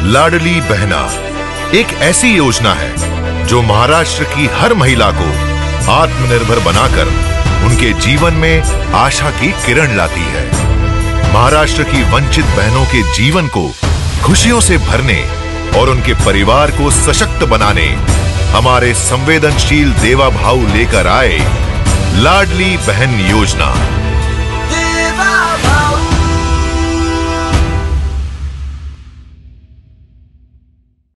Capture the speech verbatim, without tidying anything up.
लाडली बहना एक ऐसी योजना है जो महाराष्ट्र की हर महिला को आत्मनिर्भर बनाकर उनके जीवन में आशा की किरण लाती है। महाराष्ट्र की वंचित बहनों के जीवन को खुशियों से भरने और उनके परिवार को सशक्त बनाने हमारे संवेदनशील देवा भाव लेकर आए लाडली बहन योजना।